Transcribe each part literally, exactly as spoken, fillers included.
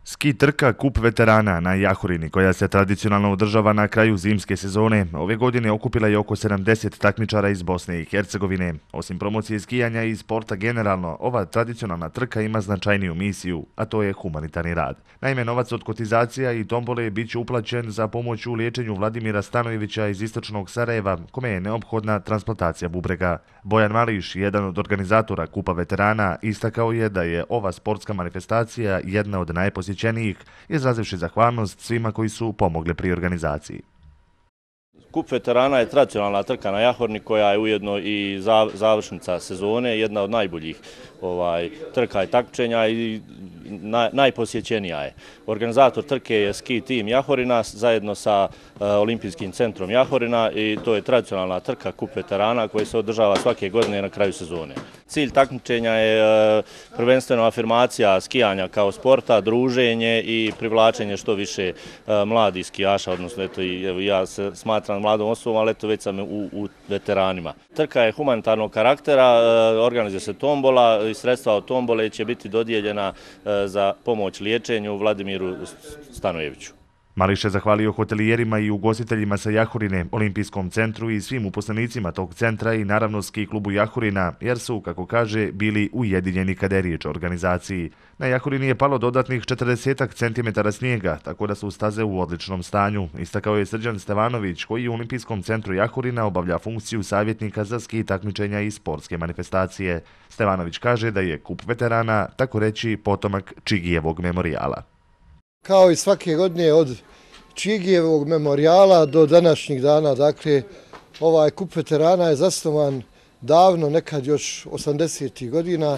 Ski trka Kup veterana na Jahorini, koja se tradicionalno održava na kraju zimske sezone, ove godine okupila je oko sedamdeset takmičara iz Bosne i Hercegovine. Osim promocije skijanja i sporta generalno, ova tradicionalna trka ima značajniju misiju, a to je humanitarni rad. Naime, novac od kotizacija i tombole bit će uplaćen za pomoć u liječenju Vladimira Stanojevića iz istočnog Sarajeva, kome je neophodna transplantacija bubrega. Bojan Mališ, jedan od organizatora Kupa veterana, istakao je da je ova sportska manifestacija jedna od najposjećenijih, izrazivši zahvalnost svima koji su pomogli pri organizaciji. Kup veterana je tradicionalna trka na Jahorini koja je ujedno i završnica sezone, jedna od najboljih ovaj, trka i takmičenja i na, najposjećenija je. Organizator trke je ski tim Jahorina zajedno sa uh, Olimpijskim centrom Jahorina i to je tradicionalna trka Kup veterana koja se održava svake godine na kraju sezone. Cilj takmičenja je uh, prvenstveno afirmacija skijanja kao sporta, druženje i privlačenje što više uh, mladih skijaša, odnosno eto, i, evo, ja se smatram mladom osobom, ali eto već sam u, u veteranima. Trka je humanitarnog karaktera, uh, organizuje se tombola i sredstva od tombole će biti dodijeljena uh, za pomoć liječenju Vladimiru Stanojeviću. Mališ je zahvalio hotelijerima i ugostiteljima sa Jahorine, Olimpijskom centru i svim uposlenicima tog centra i naravno ski klubu Jahorina, jer su, kako kaže, bili ujedinjeni kada je riječ o organizaciji. Na Jahorini je palo dodatnih četrdeset centimetara snijega, tako da su staze u odličnom stanju, istakao je Srđan Stevanović, koji u Olimpijskom centru Jahorina obavlja funkciju savjetnika za ski takmičenja i sportske manifestacije. Stevanović kaže da je Kup veterana, tako reći, potomak Čigijevog memorijala. Kao i svake godine od Čigijevog memorijala do današnjih dana, dakle, ovaj Kup veterana je zasnovan davno, nekad još osamdesetih godina,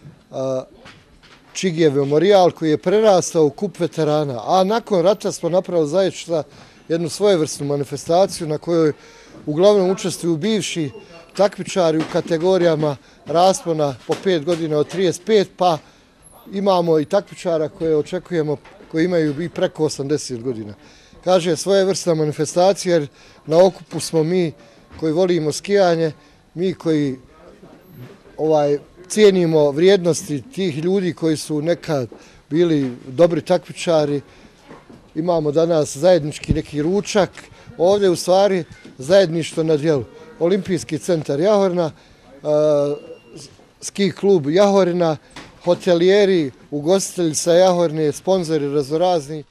Čigijev memorijal koji je prerastao u Kup veterana, a nakon rata smo napravili zajedno jednu svojevrsnu manifestaciju na kojoj uglavnom učestvuju bivši takmičari u kategorijama raspona po pet godina od trideset pet, pa imamo i takmičara koje očekujemo koji imaju i preko osamdeset godina. Kaže, svojevrsna manifestacija jer na okupu smo mi koji volimo skijanje, mi koji ovaj, cijenimo vrijednosti tih ljudi koji su nekad bili dobri takmičari. Imamo danas zajednički neki ručak, ovdje u stvari zajedništvo na djelu. Olimpijski centar Jahorina, ski klub Jahorina, hotelijeri, ugostitelji sa Jahorine, sponzori raznorazni.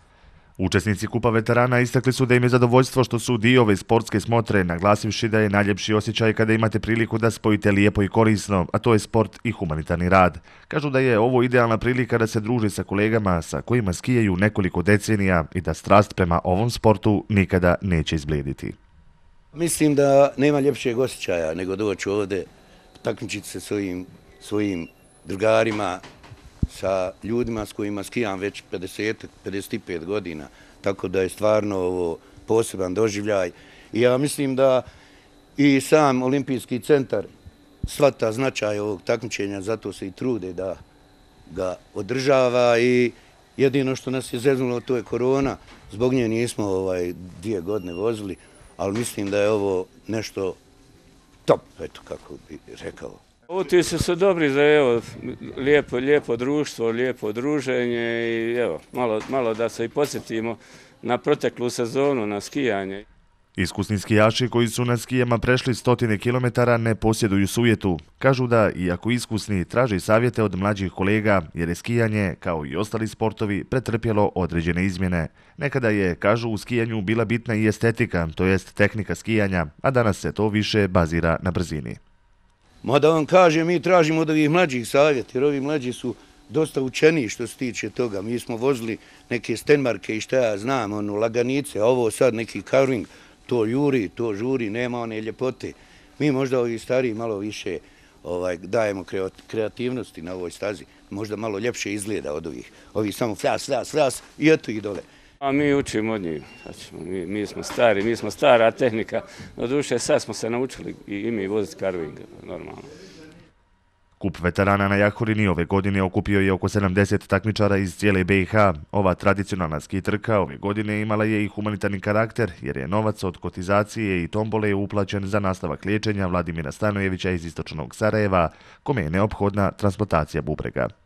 Učesnici Kupa veterana istakli su da im je zadovoljstvo što su dio ove sportske smotre, naglasivši da je najljepši osjećaj kada imate priliku da spojite lijepo i korisno, a to je sport i humanitarni rad. Kažu da je ovo idealna prilika da se druže sa kolegama sa kojima skijaju nekoliko decenija i da strast prema ovom sportu nikada neće izblijediti. Mislim da nema ljepšeg osjećaja nego doći ovdje, takmičiti se svojim, svojim drugarima, sa ljudima s kojima skijam već pedeset, pedeset pet godina, tako da je stvarno ovo poseban doživljaj. I ja mislim da i sam Olimpijski centar shvata značaj ovog takmičenja, zato se i trude da ga održava i jedino što nas je zeznulo to je korona, zbog nje nismo ovaj, dvije godine vozili, ali mislim da je ovo nešto top, eto kako bi rekao. Utisci su dobri za evo, lijepo, lijepo društvo, lijepo druženje i evo, malo, malo da se i podsjetimo na proteklu sezonu, na skijanje. Iskusni skijaši koji su na skijama prešli stotine kilometara ne posjeduju sujetu. Kažu da, iako iskusni, traži savjete od mlađih kolega jer je skijanje, kao i ostali sportovi, pretrpjelo određene izmjene. Nekada je, kažu, u skijanju bila bitna i estetika, to jest tehnika skijanja, a danas se to više bazira na brzini. Mada vam kaže, mi tražimo od ovih mlađih savjeta, jer ovi mlađi su dosta učeniji što se tiče toga. Mi smo vozili neke Stenmarke i šta ja znam, ono, laganice, a ovo sad neki carving, to juri, to žuri, nema one ljepote. Mi možda ovi stariji malo više ovaj, dajemo kreativnosti na ovoj stazi, možda malo ljepše izgleda od ovih. Ovih samo flas, flas, flas i eto ih dole. A mi učimo od njih, mi, mi smo stari, mi smo stara tehnika, no duše sad smo se naučili i, i mi voziti carving, normalno. Kup veterana na Jahorini ove godine okupio je oko sedamdeset takmičara iz cijele B i H. Ova tradicionalna ski trka ove godine imala je i humanitarni karakter, jer je novac od kotizacije i tombole uplaćen za nastavak liječenja Vladimira Stanojevića iz istočnog Sarajeva, kome je neophodna transplantacija bubrega.